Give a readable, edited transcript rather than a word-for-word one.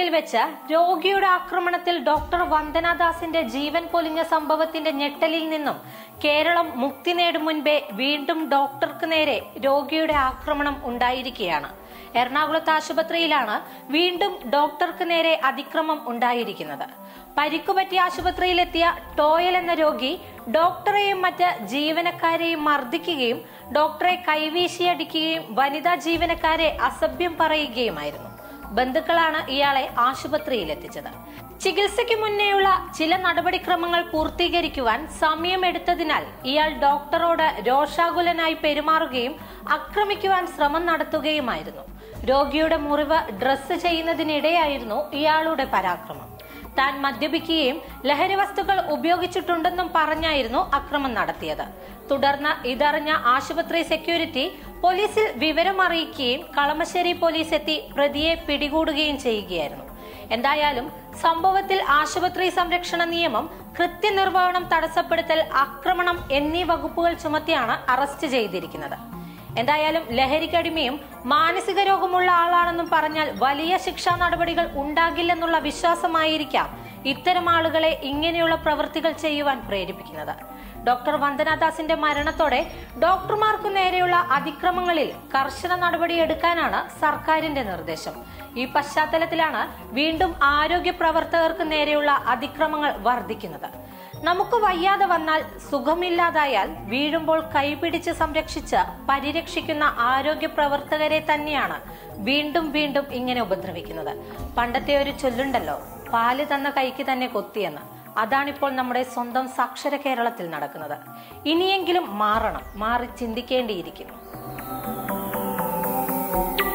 വെച്ച് രോഗിയുടെ ആക്രമണത്തിൽ ഡോക്ടർ വന്ദനാദാസിന്റെ ജീവൻ പൊലിഞ്ഞ സംഭവത്തിന്റെ ഞെട്ടലിൽ നിന്നും കേരളം മുക്തി നേടും മുൻപേ വീണ്ടും ഡോക്ടർക്ക് നേരെ രോഗിയുടെ ആക്രമണം ഉണ്ടായിരിക്കുകയാണ്. എറണാകുളത്ത് ആശുപത്രിയിലാണ് വീണ്ടും ഡോക്ടർക്ക് നേരെ അതിക്രമം ഉണ്ടായിരിക്കുന്നത്. പരിക്കുപറ്റിയ ആശുപത്രിയിലെത്തിയ ടോയൽ എന്ന രോഗി ഡോക്ടറെയും മറ്റ് ജീവനക്കാരെയും മർദ്ദിക്കുകയും ഡോക്ടറെ കൈവീശിയടിക്കുകയും വനിതാ ജീവനക്കാരെ അസഭ്യം പറയുകയുമായിരുന്നു. ബന്ധുക്കളാണ് ഇയാളെ ആശുപത്രിയിലെത്തിച്ചത്. ചികിത്സയ്ക്ക് മുന്നേയുള്ള ചില നടപടിക്രമങ്ങൾ പൂർത്തീകരിക്കുവാൻ സമയമെടുത്തതിനാൽ ഇയാൾ ഡോക്ടറോട് രോഷാകുലനായി പെരുമാറുകയും ആക്രമിക്കുവാൻ ശ്രമം നടത്തുകയുമായിരുന്നു. രോഗിയുടെ മുറിവ് ഡ്രസ്സ് ചെയ്യുന്നതിനിടെയായിരുന്നു ഇയാളുടെ പരാക്രമം. താൻ മദ്യപിക്കുകയും ലഹരി വസ്തുക്കൾ ഉപയോഗിച്ചിട്ടുണ്ടെന്നും പറഞ്ഞായിരുന്നു അക്രമം നടത്തിയത്. തുടർന്ന് ഇതറിഞ്ഞ ആശുപത്രി സെക്യൂരിറ്റി പോലീസിൽ വിവരം അറിയിക്കുകയും കളമശ്ശേരി പോലീസ് എത്തി പ്രതിയെ പിടികൂടുകയും ചെയ്യുകയായിരുന്നു. എന്തായാലും സംഭവത്തിൽ ആശുപത്രി സംരക്ഷണ നിയമം, കൃത്യനിർവഹണം തടസ്സപ്പെടുത്തൽ, ആക്രമണം എന്നീ വകുപ്പുകൾ ചുമത്തിയാണ് അറസ്റ്റ് ചെയ്തിരിക്കുന്നത്. എന്തായാലും ലഹരിക്കടിമയും മാനസിക രോഗമുള്ള ആളാണെന്നും പറഞ്ഞാൽ വലിയ ശിക്ഷാ നടപടികൾ ഉണ്ടാകില്ലെന്നുള്ള വിശ്വാസമായിരിക്കാം ഇത്തരം ആളുകളെ ഇങ്ങനെയുള്ള പ്രവൃത്തികൾ ചെയ്യുവാൻ പ്രേരിപ്പിക്കുന്നത്. ഡോക്ടർ വന്ദനാദാസിന്റെ മരണത്തോടെ ഡോക്ടർമാർക്കു നേരെയുള്ള അതിക്രമങ്ങളിൽ കർശന നടപടിയെടുക്കാനാണ് സർക്കാരിന്റെ നിർദ്ദേശം. ഈ പശ്ചാത്തലത്തിലാണ് വീണ്ടും ആരോഗ്യ പ്രവർത്തകർക്ക് നേരെയുള്ള അതിക്രമങ്ങൾ വർദ്ധിക്കുന്നത്. നമുക്ക് വയ്യാതെ വന്നാൽ, സുഖമില്ലാതായാൽ വീഴുമ്പോൾ കൈപിടിച്ച് സംരക്ഷിച്ച് പരിരക്ഷിക്കുന്ന ആരോഗ്യ പ്രവർത്തകരെ തന്നെയാണ് വീണ്ടും വീണ്ടും ഇങ്ങനെ ഉപദ്രവിക്കുന്നത്. പണ്ടത്തെ ഒരു ചൊല്ലുണ്ടല്ലോ, പാല് തന്ന കൈക്ക് തന്നെ കൊത്തിയെന്ന്. അതാണിപ്പോൾ നമ്മുടെ സ്വന്തം സാക്ഷര കേരളത്തിൽ നടക്കുന്നത്. ഇനിയെങ്കിലും മാറണം, മാറി ചിന്തിക്കേണ്ടിയിരിക്കുന്നു.